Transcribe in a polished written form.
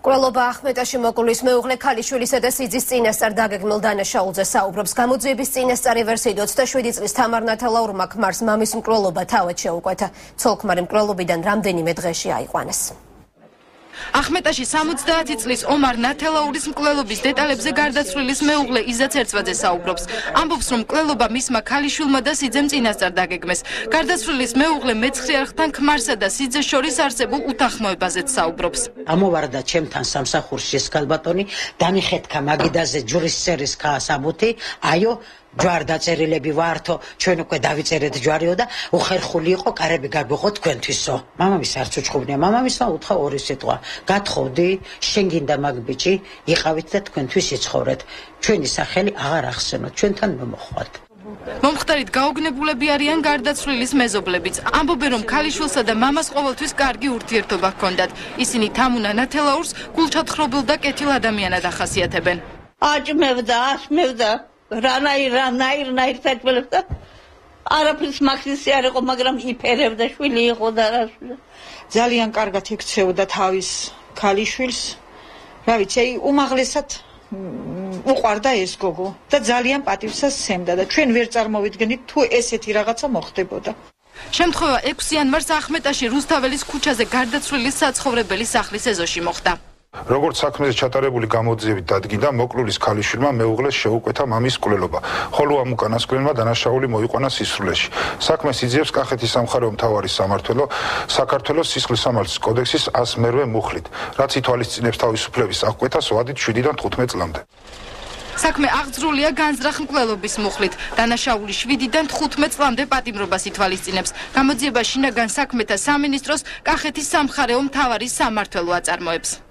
კვლელობა ახმეტაში მოკვლის მეუღლე ქალიშვილისა და სიძის წინასწარ დაგეგმილ დანაშაულზე საუბრობს. გამოძიების წინასწარი ვერსიით 27 წლის თამარ ნათელაურმა ქმარს მამის მკვლელობა თავად შეუკვეთა. ცოლ-ქმარი მკვლელობიდან რამდენიმე დღეში აიყვანეს. ახმეტაში 70 წლის ომარ ნათელაურის მკვლელობის დეტალებზე გარდაცვლილის მეუღლე იზა ცერცვაძე საუბრობს. ამბობს, რომ მკვლელობა მისმა ქალიშვილმა და სიძემ წინასწარ დაგეგმეს. გარდაცვლილის მეუღლე მეცხრე არხთან ქმარსა და სიძეს შორის არსებულ უთანხმოებაზეც საუბრობს. ამოვარდა ჩემთან სამსახურში ეს ქალბატონი, დამიხეთქა მაგიდაზე ჯვრის წერის საბუთი, აიო ჯვარ დაწერილები ვართო, ჩვენ უკვე დავიწერეთ ჯვარიო და უხერხული იყო კარები გაგვიყო თქვენთვისო. მამამის არც უჩხუბნია, მამამისმა უთხრა ორი სიტყვა. გათხოვდი, შენ გინდა მაგ ბიჭი, იყავით და თქვენთვის იცხოვრეთ. ჩვენი სახელი აღარ ახსენოთ, ჩვენთან მომოხვათ. მომხდარით გაოგნებულები არიან გარდაცვლილის მეზობლებიც. ამბობენ, რომ ქალიშვილსა და მამას ყოველთვის კარგი ურთიერთობა ჰქონდათ. ისინი თამუნა ნათელაურს გულჩათხრობილ და კეთილ ადამიანად ახასიათებენ. აჭმევდა, აშმევდა. რანაირ საჭმელობდა. არაფრის მაქსისი არ იყო, მაგრამ იფერებდა, შვილი იყო და რა. ძალიან კარგად იქცეოდა თავის ქალიშვილს. რა ვიცი, უმაღლესად უყვარდა ეს გოგო და ძალიან პატივსაც სცემდა და ჩვენ ვერ წარმოვიდგენით თუ ესეთი რაღაცა მოხდებოდა. შემთხვევა 6 იანვარს ახმეტაში რუსთაველის ქუჩაზე გარდაცვლილის საცხოვრებელი სახლის ეზოში მოხდა. როგორც საქმეზე ჩატარებული გამოძიებით დადგინდა, მოკლულის ქალიშვილმა მეუღლეს შეუკვეთა მამის მკვლელობა, ხოლო ამ უკანასკნელმა დანაშაული მოიყვანა სისხლში. საქმეს იძიებს კახეთის სამხარეო მთავარი სამმართველო საქართველოს სისხლისამართლის კოდექსის 108 მუხლით, რაც ითვალისწინებს თავისუფლების აღკვეთას ვადით 7-დან 15 წლამდე. საქმე აღძრულია განზრახ მკვლელობის მუხლით. დანაშაული 7-დან 15 წლამდე პატიმრობას ითვალისწინებს. გამოძიება შინაგან საქმეთა სამინისტროს კახეთის სამხარეო მთავარი სამმართველო აწარმოებს.